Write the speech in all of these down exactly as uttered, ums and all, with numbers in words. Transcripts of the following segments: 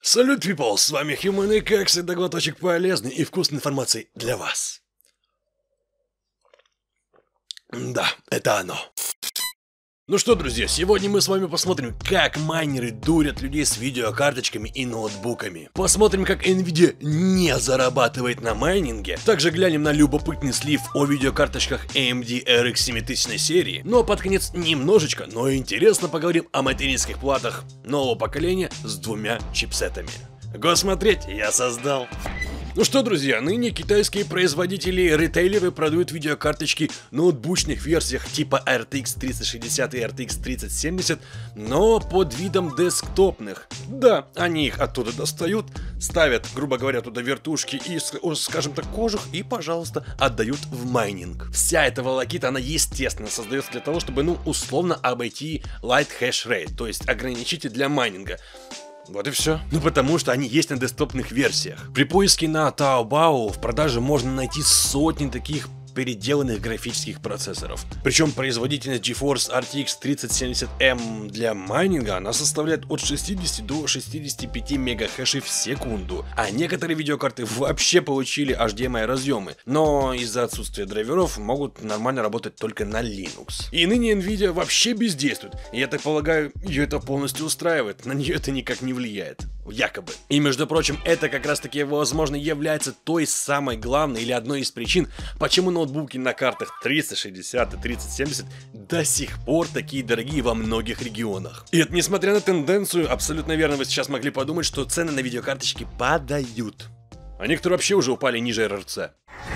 Салют, people! С вами Human и, как всегда, глоточек полезной и вкусной информации для вас. Да, это оно. Ну что, друзья, сегодня мы с вами посмотрим, как майнеры дурят людей с видеокарточками и ноутбуками. Посмотрим, как Nvidia не зарабатывает на майнинге. Также глянем на любопытный слив о видеокарточках эй эм ди эр икс семь тысяч серии. Ну а под конец немножечко, но интересно поговорим о материнских платах нового поколения с двумя чипсетами. Го смотреть, я создал. Ну что, друзья, ныне китайские производители и ритейлеры продают видеокарточки в ноутбучных версиях типа эр ти икс тридцать шестьдесят и эр ти икс тридцать семьдесят, но под видом десктопных. Да, они их оттуда достают, ставят, грубо говоря, туда вертушки и, скажем так, кожух и, пожалуйста, отдают в майнинг. Вся эта волокита, она, естественно, создается для того, чтобы, ну, условно обойти Light Hash Rate, то есть ограничитель для майнинга. Вот и все. Ну потому что они есть на десктопных версиях. При поиске на Taobao в продаже можно найти сотни таких переделанных графических процессоров. Причем производительность GeForce эр ти икс тридцать семьдесят эм для майнинга она составляет от шестидесяти до шестидесяти пяти мегахэшей в секунду. А некоторые видеокарты вообще получили эйч ди эм ай разъемы, но из-за отсутствия драйверов могут нормально работать только на Linux. И ныне Nvidia вообще бездействует. И я так полагаю, ее это полностью устраивает. На нее это никак не влияет. Якобы. И между прочим, это как раз таки, возможно, является той самой главной или одной из причин, почему ноутбуки на картах тридцать шестьдесят и тридцать семьдесят до сих пор такие дорогие во многих регионах. И это несмотря на тенденцию, абсолютно верно вы сейчас могли подумать, что цены на видеокарточки падают. А некоторые вообще уже упали ниже эр эр си.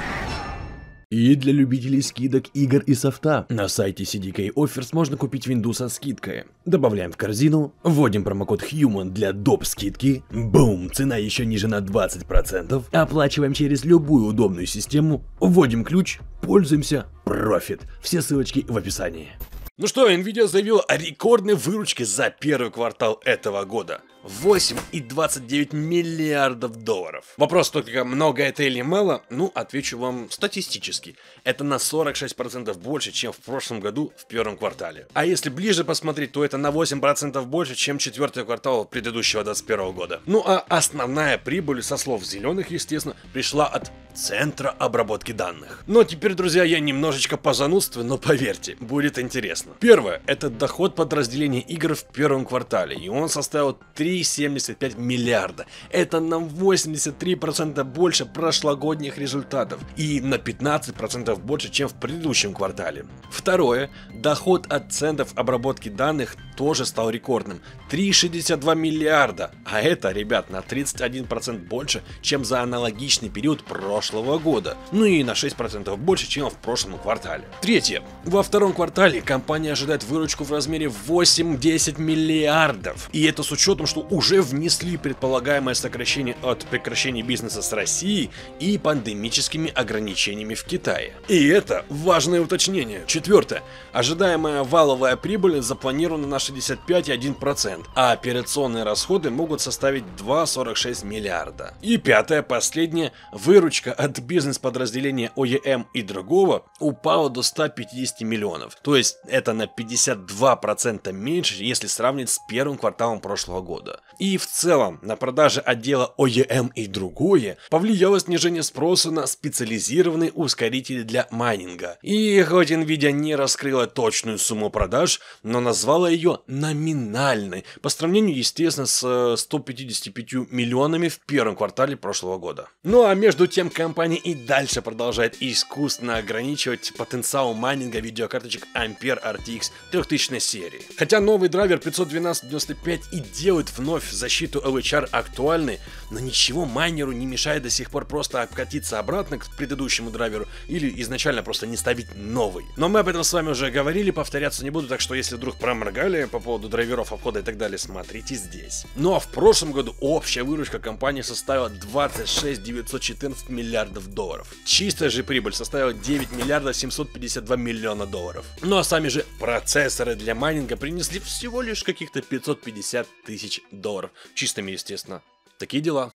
И для любителей скидок, игр и софта. На сайте си ди кей Offers можно купить винду со скидкой. Добавляем в корзину, вводим промокод HUMAN для доп. Скидки. Бум! Цена еще ниже на двадцать процентов. Оплачиваем через любую удобную систему. Вводим ключ, пользуемся. Профит. Все ссылочки в описании. Ну что, Nvidia заявила о рекордной выручке за первый квартал этого года. восемь и двадцать девять миллиардов долларов. Вопрос только, много это или мало? Ну, отвечу вам статистически. Это на сорок шесть процентов больше, чем в прошлом году в первом квартале. А если ближе посмотреть, то это на восемь процентов больше, чем четвертый квартал предыдущего двадцать первого года. Ну а основная прибыль, со слов зеленых, естественно, пришла от центра обработки данных. Но теперь, друзья, я немножечко позанудствую, но поверьте, будет интересно. Первое, это доход подразделения игр в первом квартале, и он составил три целых семьдесят пять миллиарда. Это на восемьдесят три процента больше прошлогодних результатов и на пятнадцать процентов больше, чем в предыдущем квартале. Второе, доход от центров обработки данных тоже стал рекордным. три целых шестьдесят два миллиарда, а это, ребят, на тридцать один процент больше, чем за аналогичный период прошлого года. Ну и на шесть процентов больше, чем в прошлом квартале. Третье, во втором квартале компания ожидает выручку в размере восемь-десять миллиардов. И это с учетом, что уже внесли предполагаемое сокращение от прекращения бизнеса с Россией и пандемическими ограничениями в Китае. И это важное уточнение. Четвертое. Ожидаемая валовая прибыль запланирована на шестьдесят пять целых одна десятая процента, а операционные расходы могут составить два целых сорок шесть сотых миллиарда. И пятое, последнее. Выручка от бизнес-подразделения о и эм и другого упала до ста пятидесяти миллионов. То есть это на пятьдесят два процента меньше, если сравнить с первым кварталом прошлого года. И в целом на продажи отдела о и эм и другое повлияло снижение спроса на специализированные ускорители для майнинга. И хоть Nvidia не раскрыла точную сумму продаж, но назвала ее номинальной, по сравнению, естественно, с ста пятьюдесятью пятью миллионами в первом квартале прошлого года. Ну а между тем компания и дальше продолжает искусственно ограничивать потенциал майнинга видеокарточек Ampere эр ти икс трехтысячной серии. Хотя новый драйвер пятьсот двенадцать девяносто пять и делает вновь защиту эл эйч ар актуальной, но ничего майнеру не мешает до сих пор просто откатиться обратно к предыдущему драйверу или изначально просто не ставить новый. Но мы об этом с вами уже говорили, повторяться не буду, так что если вдруг проморгали по поводу драйверов, обхода и так далее, смотрите здесь. Ну а в прошлом году общая выручка компании составила двадцать шесть целых девятьсот четырнадцать миллиардов долларов. Чистая же прибыль составила девять миллиардов семьсот пятьдесят два миллиона долларов. Ну а сами же процессоры для майнинга принесли всего лишь каких-то пятьсот пятьдесят тысяч долларов. Чистыми, естественно. Такие дела.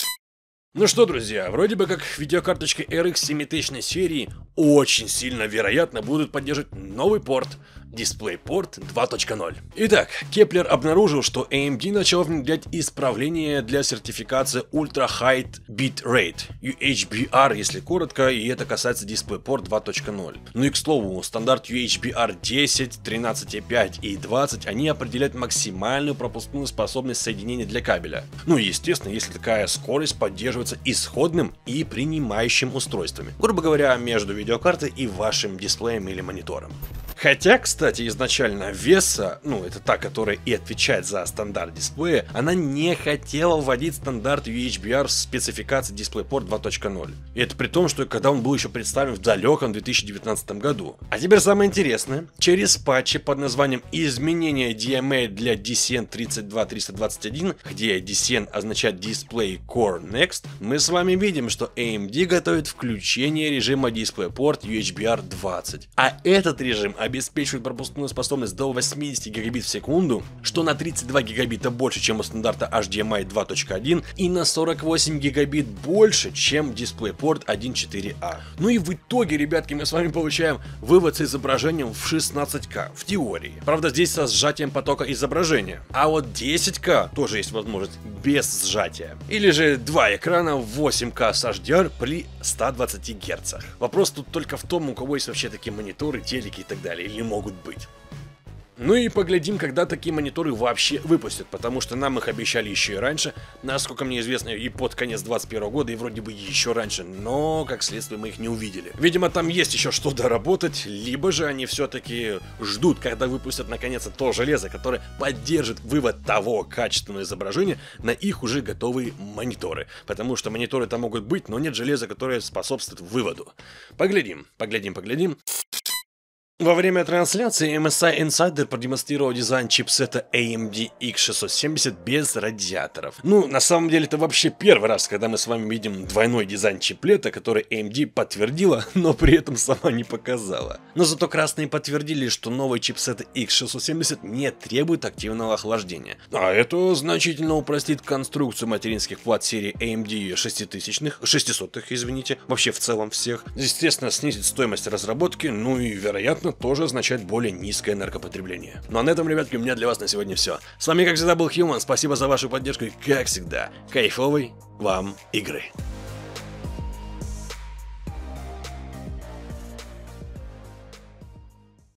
Ну что, друзья, вроде бы как видеокарточки эр икс семь тысяч серии очень сильно вероятно будут поддерживать новый порт DisplayPort два точка ноль. Итак, Кеплер обнаружил, что эй эм ди начал внедрять исправление для сертификации Ultra High Bit Rate, ю эйч би ар, если коротко, и это касается DisplayPort два точка ноль. Ну и к слову, стандарт ю эйч би ар десять, тринадцать и пять и двадцать, они определяют максимальную пропускную способность соединения для кабеля. Ну и естественно, если такая скорость поддерживается исходным и принимающим устройствами. Грубо говоря, между видеокартой и вашим дисплеем или монитором. Хотя, кстати, изначально Веса, ну это та, которая и отвечает за стандарт дисплея, она не хотела вводить стандарт ю эйч би ар в спецификации DisplayPort два точка ноль. И это при том, что когда он был еще представлен в далеком две тысячи девятнадцатом году. А теперь самое интересное, через патчи под названием «Изменение ди эм эй для ди си эн тридцать два триста двадцать один», где ди си эн означает Display Core Next, мы с вами видим, что эй эм ди готовит включение режима DisplayPort ю эйч би ар двадцать. А этот режим обеспечивает пропускную способность до восьмидесяти гигабит в секунду, что на тридцать два гигабита больше, чем у стандарта эйч ди эм ай два точка один, и на сорок восемь гигабит больше, чем DisplayPort один точка четыре а. Ну и в итоге, ребятки, мы с вами получаем вывод с изображением в шестнадцать ка, в теории. Правда, здесь со сжатием потока изображения. А вот десять ка тоже есть возможность без сжатия. Или же два экрана в восемь ка с эйч ди ар при ста двадцати герцах. Вопрос тут только в том, у кого есть вообще такие мониторы, телеки и так далее. Или могут быть. Ну и поглядим, когда такие мониторы вообще выпустят, потому что нам их обещали еще и раньше, насколько мне известно, и под конец двадцать первого года, и вроде бы еще раньше, но, как следствие, мы их не увидели. Видимо, там есть еще что доработать, либо же они все-таки ждут, когда выпустят наконец-то то железо, которое поддержит вывод того качественного изображения на их уже готовые мониторы. Потому что мониторы-то могут быть, но нет железа, которое способствует выводу. Поглядим, поглядим, поглядим. Во время трансляции эм эс ай Insider продемонстрировал дизайн чипсета эй эм ди икс шестьсот семьдесят без радиаторов. Ну, на самом деле, это вообще первый раз, когда мы с вами видим двойной дизайн чиплета, который эй эм ди подтвердила, но при этом сама не показала. Но зато красные подтвердили, что новый чипсет икс шестьсот семьдесят не требует активного охлаждения. А это значительно упростит конструкцию материнских плат серии эй эм ди шеститысячных, шестисотых, извините, вообще в целом всех. Естественно, снизит стоимость разработки, ну и, вероятно, тоже означает более низкое энергопотребление. Ну а на этом, ребятки, у меня для вас на сегодня все. С вами, как всегда, был Human. Спасибо за вашу поддержку и, как всегда, кайфовой вам игры.